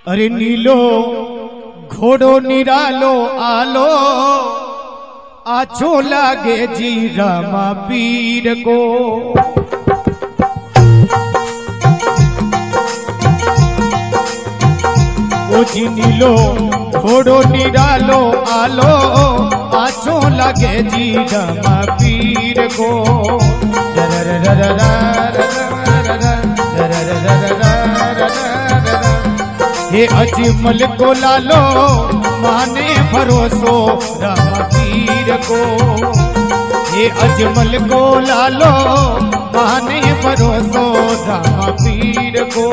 अरे नीलो घोड़ो निरालो आलो आछो लागे जी रामा पीर को। ओ जी नीलो घोड़ो निरालो आलो आछो लागे जी रामा पीर को। हे अजमल को लालो माने भरोसो रामा पीर को। हे अजमल को लालो माने भरोसो रामा पीर को।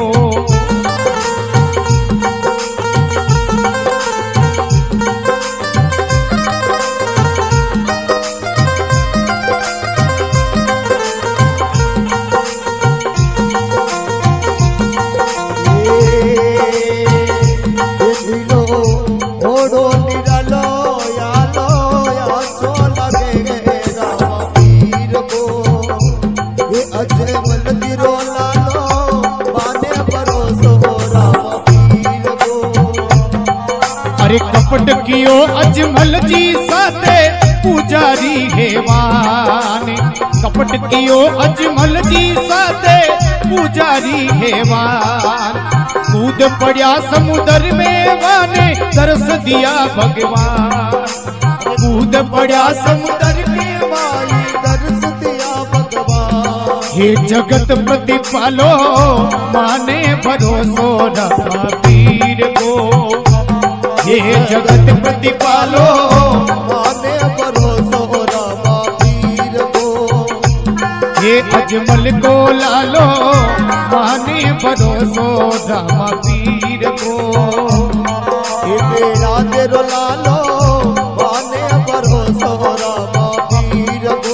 अरे कपट कियो अजमल जी साथे पुजारी हेवान। कपट कियो अजमल जी साथे पुजारी हेवान। कूद पड़ा समुद्र में वाने तरस दिया भगवान। कूद पड़ा समुद्र में वाने तरस दिया भगवान। हे जगत प्रतिपालो माने भरोसो रामा पीर को। हे जगत प्रतिपालो माने भरोसो रामा पीर को। हे अजमल को लालो माने भरोसो रामा पीर को। हे मेरा तेरो लालो माने भरोसो रामा पीर को।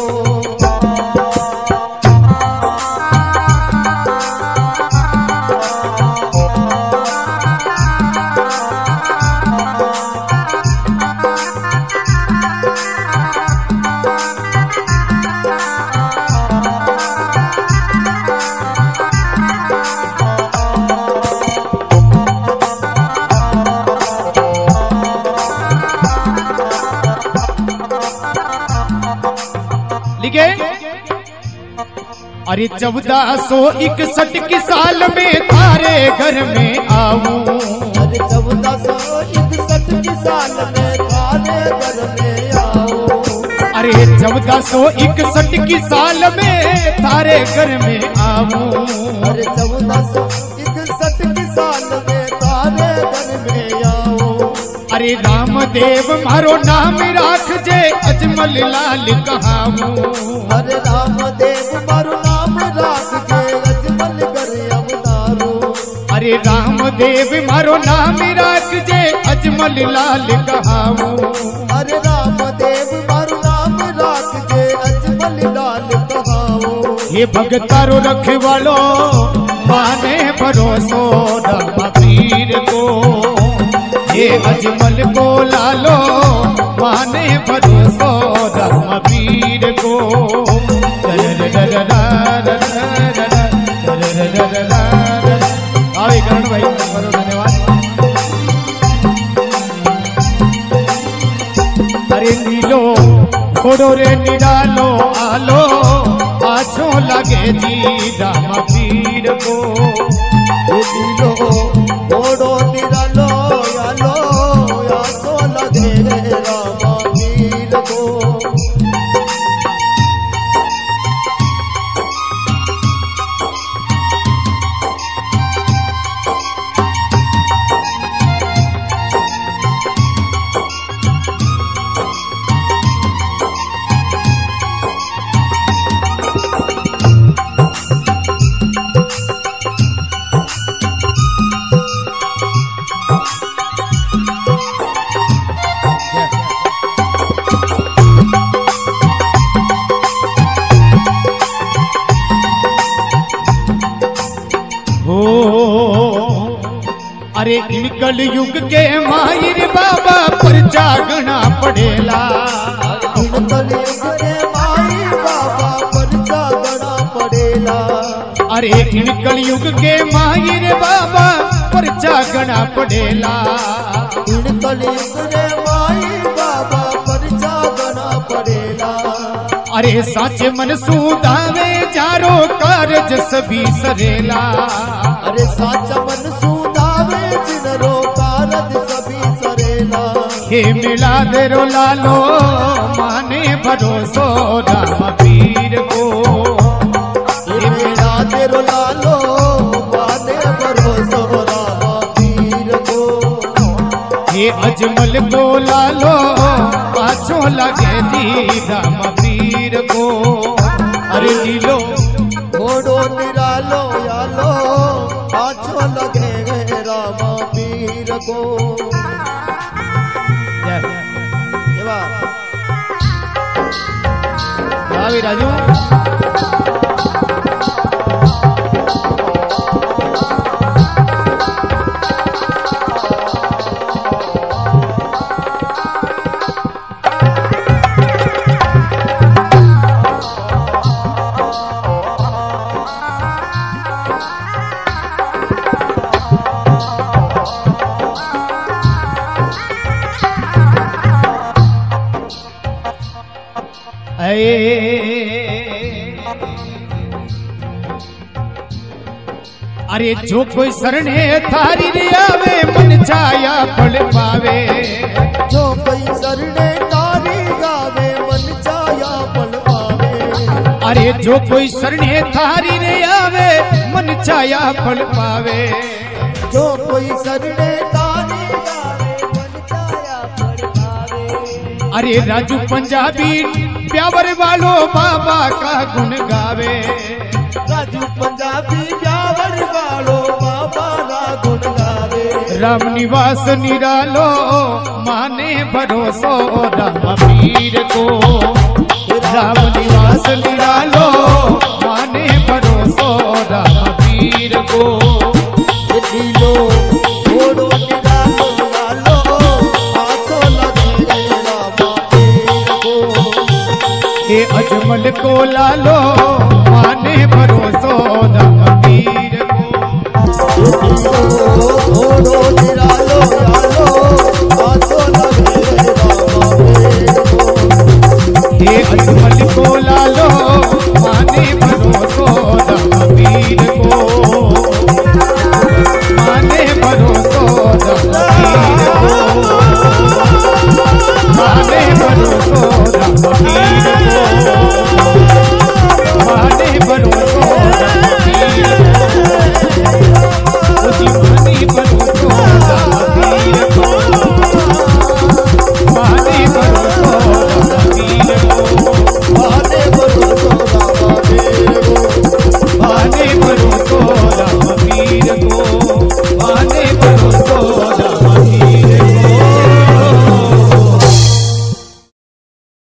अरे 1461 की साल में थारे घर में आऊं। अरे 1461 की साल में थारे घर में आऊं। अरे 1461 की साल में थारे घर में आऊं। अरे 1461 की साल में थारे घर में आऊं। अरे रामदेव मारो नाम राख जे अजमल लाल कहाऊं। अरे रामदेव मारो नाम राख जे अजमल कर अवतारो। अरे रामदेव मारो नाम राख जे अजमल लाल कहाऊं। अरे रामदेव मारो नाम राख जे अजमल लाल कहाऊं। ये भगतारो रखे वालो माने भरोसो रामा पीर को। ये अजमल को लालो माने भरोसो रामा पीर को। आवे करण भाई धन्यवाद। अरे नीलो घोड़ो रे निरालो आलो आछो लगे जी रामा पीर को। नीलो घोड़ो निरालो आलो आछो लगे रामा पीर को। अरे इन कल युग के माहिर बाबा पर जागना पड़ेला। इन कल युग के माहिर बाबा पर जागना पड़ेला। अरे इन कल युग के माहिर बाबा पर घना पड़ेला। इन कलयुग रे माई बाबा परचा घना पड़ेला। अरे साचे मन सुधावे जारो कारज सभी सरेला। अरे साचा मन सुधावे जिनरो कारज सभी सरेला। हे मिला देरो लालो माने भरोसो राम पीर को। हे मिला देरो लालो माने भरोसो राम पीर को। हे अजमल को लालो पाछो लगे जी राम पीर को। अरे नीलो घोड़ो निरालो यालो पाछो लगे राम पीर को। राजू अरे जो कोई शरणे थारी रे आवे मन छाया फल पावे। जो कोई शरणे थारी गावे मन छाया फल पावे। अरे जो कोई शरणे थारी रे आवे मन छाया फल पावे। जो कोई शरणे थारी गावे मन छाया फल पावे। अरे राजू पंजाबी प्यावर वालो बाबा का गुण गावे। राजू पंजाबी प्यावर वालो बाबा का गुण गावे। राम निवास निरालो माने भरोसो राम पीर को। राम निवास निरालो माने भरोसो राम पीर को। नीलो घोड़ो निरालो लालो पाछो लगे राम पीर को। हे अजमल को लालो माने भरोसो राम पीर को। घोड़ो निरालो